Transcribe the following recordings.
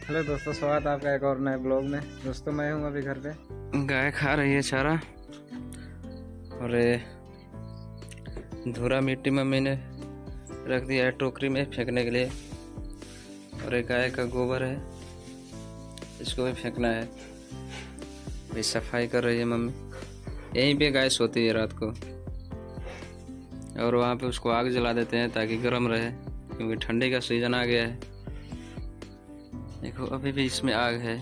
Hello दोस्तों, स्वागत है आपका एक और नए ब्लॉग में। दोस्तों मैं हूँ अभी घर पे। गाय खा रही है चारा और धूरा मिट्टी मम्मी ने रख दिया है टोकरी में फेंकने के लिए। और एक गाय का गोबर है, इसको भी फेंकना है। भी सफाई कर रही है मम्मी। यहीं पे गाय सोती है रात को और वहाँ पे उसको आग जला देते हैं ताकि गर्म रहे, क्योंकि ठंडी का सीज़न आ गया है। देखो अभी भी इसमें आग है।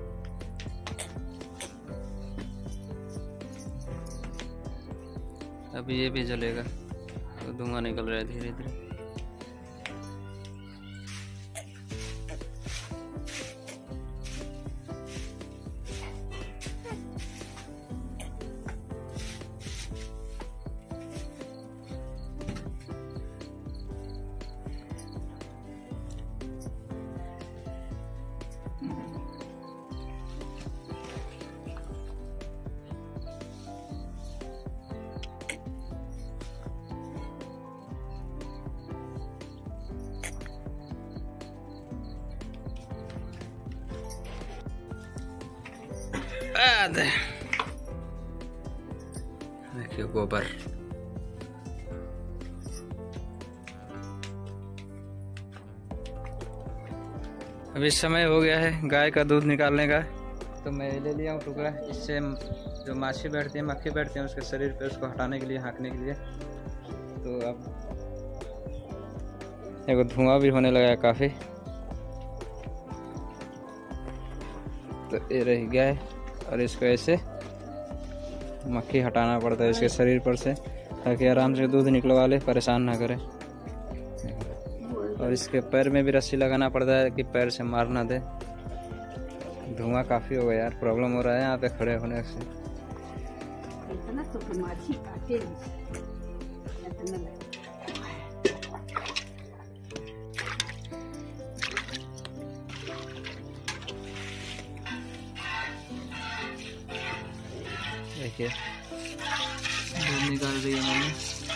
अभी ये भी जलेगा तो धुआं निकल रहा है धीरे धीरे। देखिए गोबर। अभी समय हो गया है गाय का दूध निकालने का, तो मैं ले लिया हूँ टुकड़ा। इससे जो माछी बैठती है, मक्खी बैठती है उसके शरीर पे, उसको हटाने के लिए, हाँकने के लिए। तो अब देखो धुआं भी होने लगा है काफ़ी। तो ये रही गाय और इसको ऐसे मक्खी हटाना पड़ता है इसके शरीर पर से, ताकि आराम से दूध निकलवा ले, परेशान ना करे। और इसके पैर में भी रस्सी लगाना पड़ता है कि पैर से मार ना दे। धुआं काफ़ी हो गया यार, प्रॉब्लम हो रहा है यहाँ पे खड़े होने से। देखिए दूध निकाल रही है मम्मी।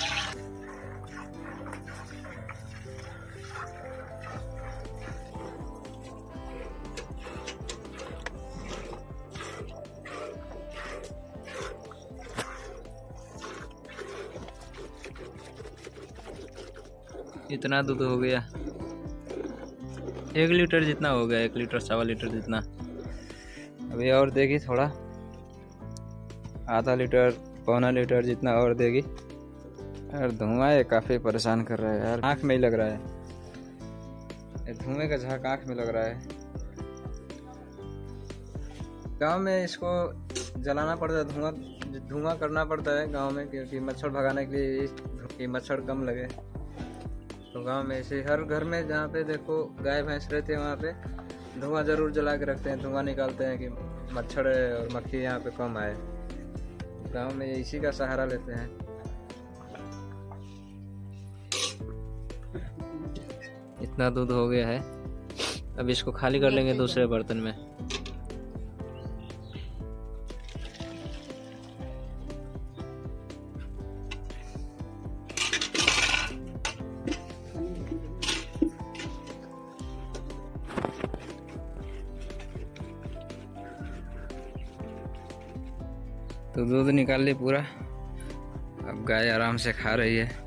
इतना दूध हो गया, 1 लीटर जितना हो गया, 1 लीटर 1.25 लीटर जितना। अभी और देगी थोड़ा, आधा लीटर 1.25 लीटर जितना और देगी। यार धुआं है काफ़ी परेशान कर रहा है यार, आँख में ही लग रहा है। धुएं का झाग आँख में लग रहा है। गांव में इसको जलाना पड़ता है, धुआं करना पड़ता है गांव में, क्योंकि मच्छर भगाने के लिए कि मच्छर कम लगे। तो गांव में ऐसे हर घर में जहाँ पे देखो गाय भैंस रहते हैं वहाँ पे धुआं ज़रूर जला के रखते हैं, धुआं निकालते हैं कि मच्छर और मक्खी यहाँ पे कम आए। गांव में इसी का सहारा लेते हैं। इतना दूध हो गया है, अब इसको खाली कर लेंगे दूसरे बर्तन में। तो दूध निकाल ली पूरा। अब गाय आराम से खा रही है।